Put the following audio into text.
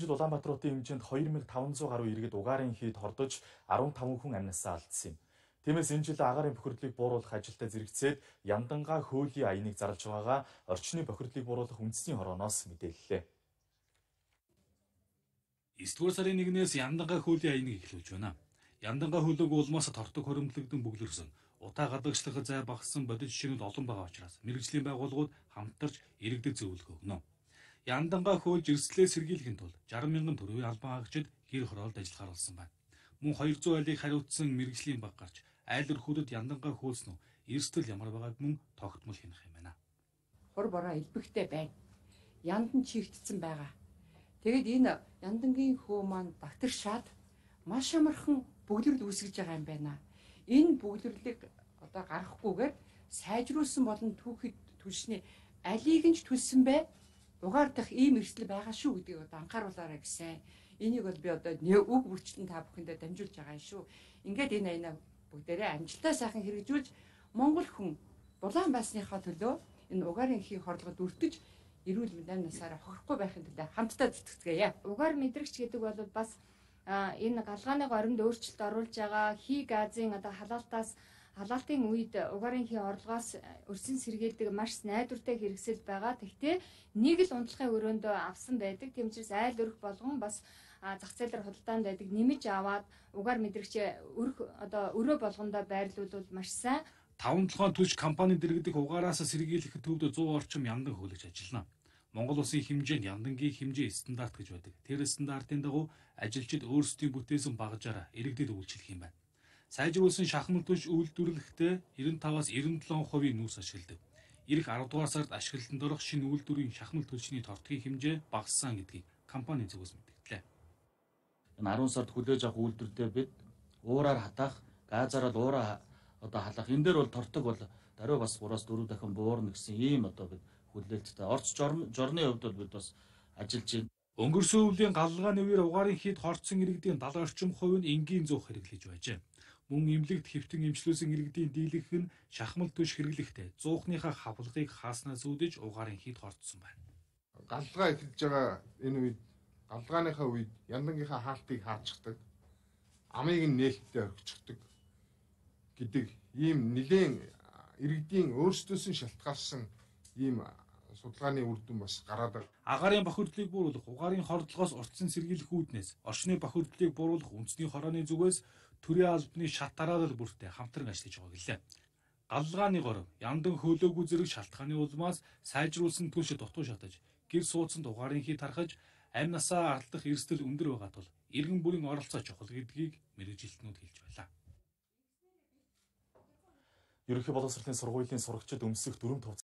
жил Улаанбаатар хотын хэмжээнд 2500 гаруй иргэд угаарын хийд хордож 15 хүн амнасаа алдсан юм. Тиймээс энэ жил агаарын бохирдлыг бууруулах ажилдаа зэрэгцээд Яндангаа хуулийн аяныг зарлж байгаагаа орчны бохирдлыг бууруулах үндэсний хорооноос мэдээллээ. 9-р сарын 1-ээс Яндангаа хуулийн аяныг эхлүүлж байна. Яндангаа хуулийг улмаас тортог хоримтлогдсон бүглэрсэн, утаа гадагшлах зай багассан бодит жишээнүүд олон байгаа учраас мэргэжлийн байгууллагууд хамтарч иргэдэд зөвлөгөө өгнө. Яндангаа хуульд эрсдлээ сэргийлэхийн тулд 60 мянган төгрөгийн албан хаагчид гэр хороолд ажиллахаар болсон байна. Мөн 200 айлыг хариуцсан мэргэжлийн баг гарч айл өрхүүдэд Яндангаа хуулсан нь эрсдэл ямар байгааг мөн тогтмол хянах юм байна. Хур бороо элбэгтэй байна. Яндан чигтсэн байгаа. Тэгэд энэ яндангийн хөө маань багтаршаад маш амархан бүглэрд үүсгэж байгаа юм байна. Энэ бүглэрлэг одоо гарахгүйгээр сайжруулсан болон түүхэд түлшний алийг нь ч түлсэн бай. Угаар дах ийм эрсдэл байгаа шүү гэдгийг одоо анхааруулаарай гэсэн. Энийг бол би одоо үг бүрчлэн та бүхэндээ дамжуулж байгаа юм шүү. Ингээд энэ аянаа бүгдээрээ амжилттай сайхан хэрэгжүүлж Монгол хүн дулаан байсныхаа төлөө энэ угаарын хий хорлогод өртөж эрүүл мэндийн насаараа хохирохгүй байхын тулд хамтдаа зүтгэцгээе. Угаар мэдрэгч гэдэг бол бас энэ галгааны горимд өөрчлөлт оруулж байгаа хий газын одоо халаалтын үед угаарын хий орлогоос өрсөн сэргийлдэг маш найдвартай хэрэгсэл байгаа. Тэгтээ нэг л унтлагын өрөөнд авсан байдаг. Тийм учраас айл өрх болгон бас зах зээлээр худалдаанд байдаг нэмж аваад угаар мэдрэгч өрөө болгондоо байрлуулвал маш сайн. 5-7 түлш компани дэргэдэх угаараас сэргийлэх төвд 100 орчим яндан хөлөж ажиллана. Монгол улсын хэмжээнд яндангийн хэмжээ стандарт гэж байдаг. Тэр стандартын дагуу ажилчид өөрсдийн бүтээсэн багажаараа иргэдэд үйлчлэх юм байна. Сайжруулсан шахмал түлш үйлдвэрлэхдээ 95-аас 97% нүүрс ашигладаг. Ирэх 10 дугаар сард ашиглалтанд орох шинэ үйлдвэрийн шахмал түлшний тортгийн хэмжээ багассан гэдгийг компани зүгээс мэдгдлээ. Энэ 10 сард хүлээж авах үйлдвэртэй бид уураар хатаах, газараа уураа халах. Энэ дээр бол тортог бол даруй бас 3-4 дахин буурна гэсэн ийм одоо бид хүлээлттэй. Орц жорны хувьд бол бид бас ажиллаж байна. Өнгөрсөн өвлийн галлгааны үеэр угаарын хийд хорцсон иргэдийн 70 орчим хувь нь энгийн зуух хэрэглэж байжээ. Мөн эмнэлэгт хэвтэн эмчлүүлсэн иргэдийн дийлэнх нь шахмал түлш хэрэглэхдээ зуухныхаа хавлагыг хааснаас үүдэж угаарын хийд хорцсон байна. Галлгаа эхэлж байгаа энэ үед галлгааныхаа үед яндангийнхаа хаалтыг хаачдаг, амыг нь нээлттэй орхичихдаг гэдэг ийм нэгэн иргэдийн өөрсдөөс нь шалтгаалсан ийм судалгааны үр дүн бас гараад байна. Агаарын бохирдлыг бууруулах, угаарын хордлогоос уртсан сэргийлэх үүднээс орчны бохирдлыг бууруулах үндэсний хорооны зүгээс төрийн албаны шат дараалал бүртээ хамтран ажиллаж байгаа гэлээ. Галлгааны горов, яндан хөөлөөгүй зэрэг шалтгааны улмаас сайжруулсан түлшид дутуу шатаж, гэр суудсанд угаарын хий тархаж, амь насаа алдах эрсдэл өндөр байгаа тул иргэн бүрийн оролцоо чухал гэдгийг мэргэжилтнүүд хэлж байлаа. Ерөнхий боловсролын сургуулийн сурагчид өмсөх дүрм